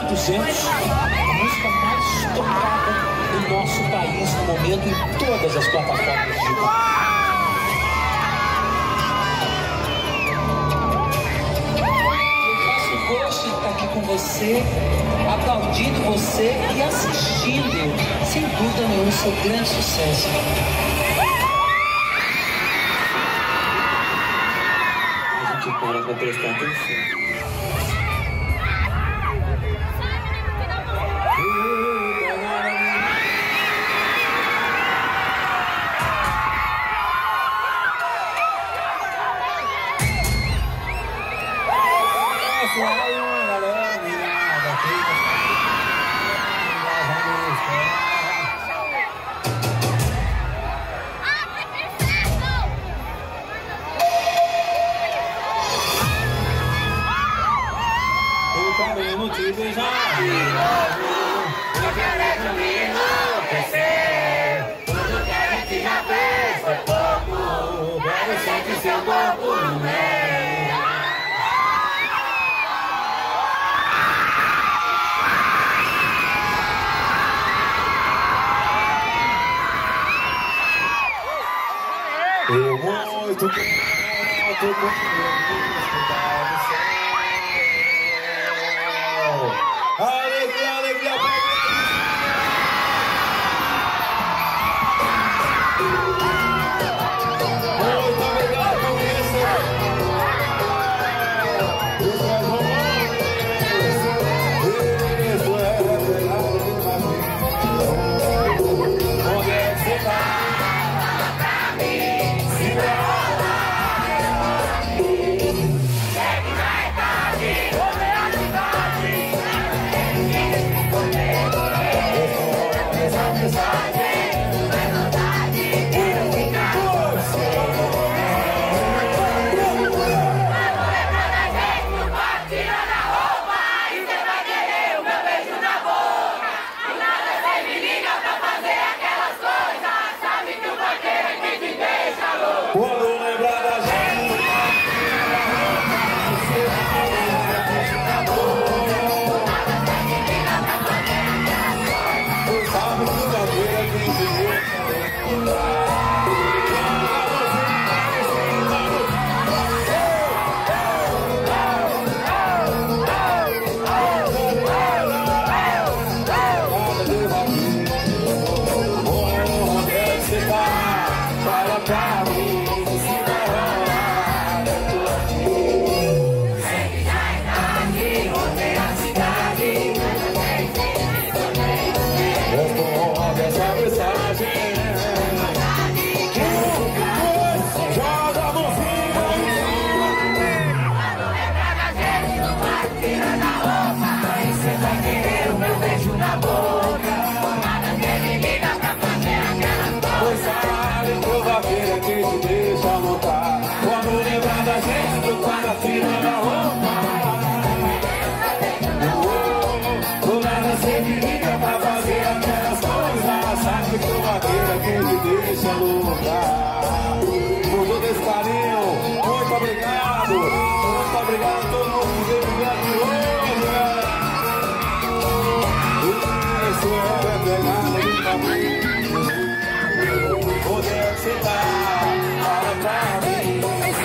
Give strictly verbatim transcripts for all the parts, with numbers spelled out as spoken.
duzentos, a música mais tocada no nosso país no momento em todas as plataformas digitais. Aqui com você, aplaudindo você e assistindo, sem dúvida nenhuma, seu grande sucesso. A gente para para prestar atenção. Queremos te beijar de novo, eu quero me enlouquecer. Tudo que a gente já fez foi pouco, quero sentir seu corpo no meio. Eu muito quero, tô com alegria, alegria, muito obrigado por isso. Isso é romance, isso é revelado de família. Onde é que você tá? Pra mim, se rola. Segue na idade, ouve a cidade. Essa mensagem não é verdade, quero ficar com você. Quando lembra da gente, não pode tirar a roupa e você vai querer o meu beijo na boca. Do nada você me liga pra fazer aquelas coisas, sabe que o vaqueiro é que te deixa louco. Quando lembra da gente, não pode tirar a roupa e você vai querer o meu beijo na boca. Do nada você me liga pra fazer aquelas coisas, sabe que o vaqueiro é que te deixa louco. Quando lembrar da gente, tu para tirando a roupa. Do nada você me liga pra fazer aquelas coisas, sabe que o vaqueiro é quem te deixa no lugar. Por todo esse carinho, muito obrigado. Muito obrigado a todo mundo que veio grandioso, galera. Isso é pegada de caminho. Onde é que você tá? Fala pra mim.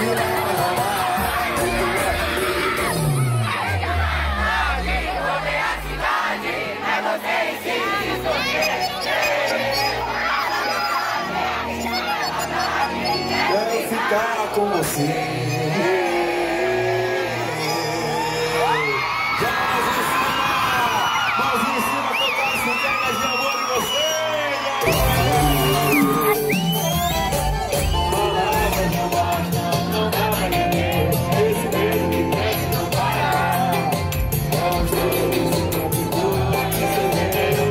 Quero ficar com você. Mãos em cima, tocando as entregas de amor de você. Palavras não bastam, não dá pra entender. Esse beijo que cresce não para. É um jogo que configura que seu veneno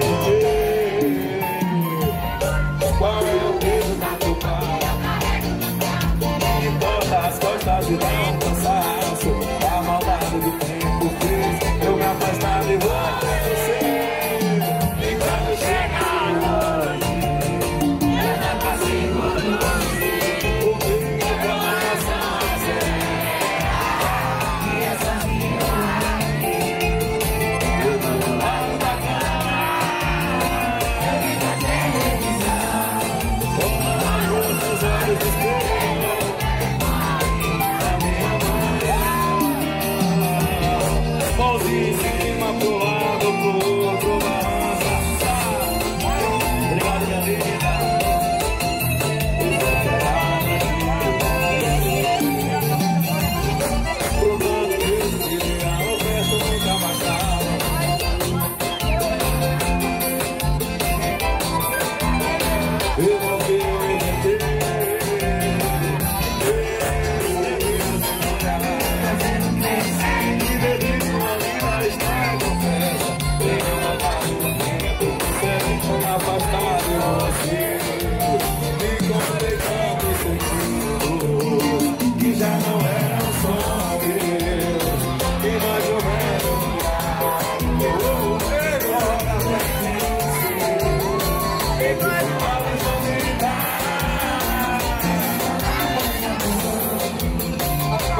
morrer. Qual é o beijo na tua cara? Em todas as costas de dar um cansaço. A maldade do tempo fez eu me afastar de você. E quando chega a noite, eu não consigo dormir. O meu coração acelera. E essa minha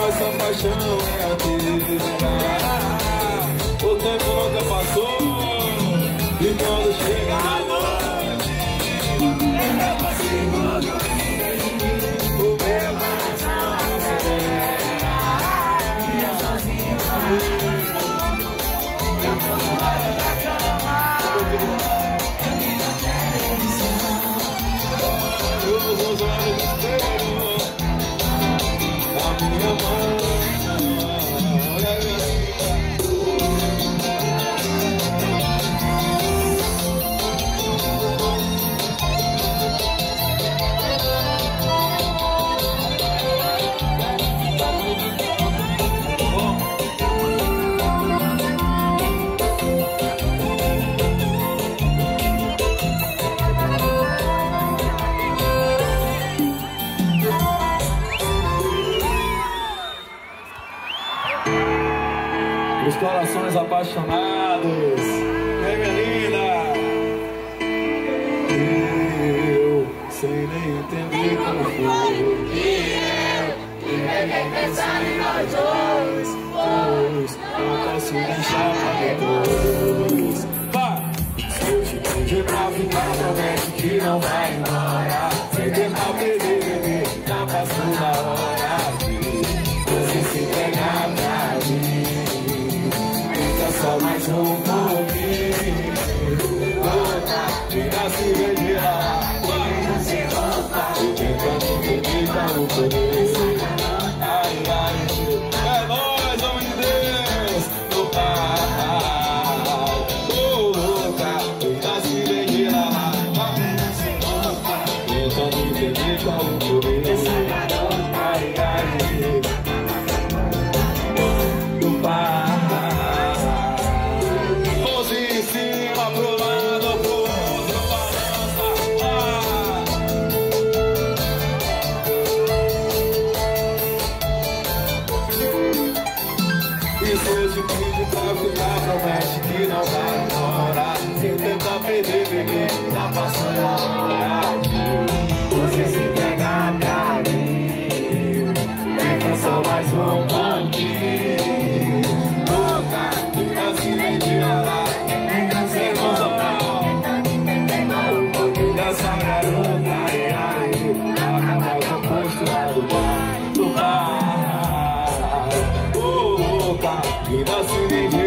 nossa paixão é eterna. O tempo nunca passou, e quando chega a noite, eu consigo dormir. O meu coração acelera, e eu sozinho eu tô fora da cama, eu me dou televisão. Eu vou usar o espelho a minha mão. Os corações apaixonados, vem minha linda. Eu, sem nem entender como foi, E eu, e peguei pensando em nós dois, pois não posso deixar pra depois. Vai! Se eu te pedir pra ficar, promete que não vai embora. Sem tentar perder, bebê, tá passando a hora de você se pegar pra mim. Só mais um pouquinho, louca, vira se beber, vira se roupa, e tentando entender como poder. Ai, ai, é nóis, homem de Deus, no pai. Oh, louca, vira se beber, vira se roupa, tentando entender como poder. Ai, ai, no pai. Promete que não vai embora. Sem tentar perder, bebê, tá passando a hora de você se pegar pra mim. Fica só mais um pouquinho, louca, fica se vendendo, fica sem emocional. Dessa garota, ai, ai, acaba com o posto do bar, do bar. Oh, louca, fica se vendendo.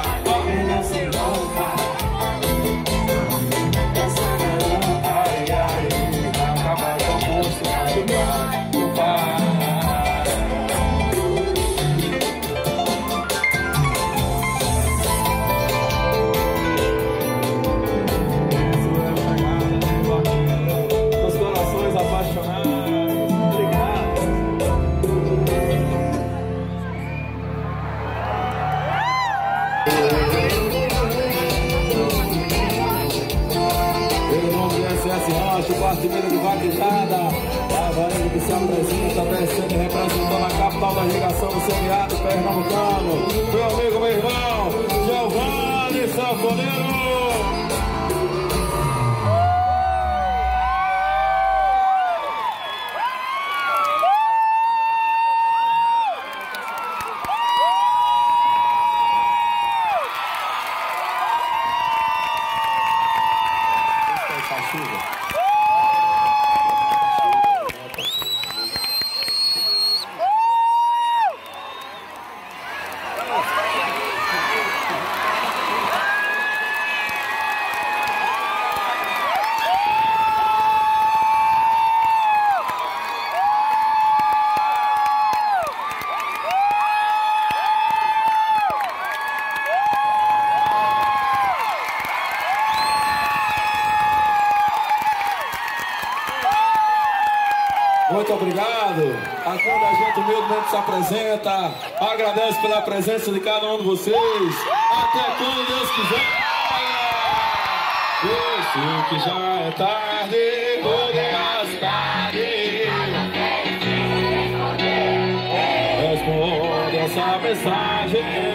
Quarto meio de vaquejada, Avarinho que se apresenta, descendo e representando a capital da irrigação do semiárido pernambucano. Meu amigo, meu irmão, Giovanni Sanfoneiro. Muito obrigado a quando a gente humildemente se apresenta. Agradeço pela presença de cada um de vocês. Até quando Deus quiser. Eu sei que já é tarde, hoje mais tarde. Responde essa mensagem.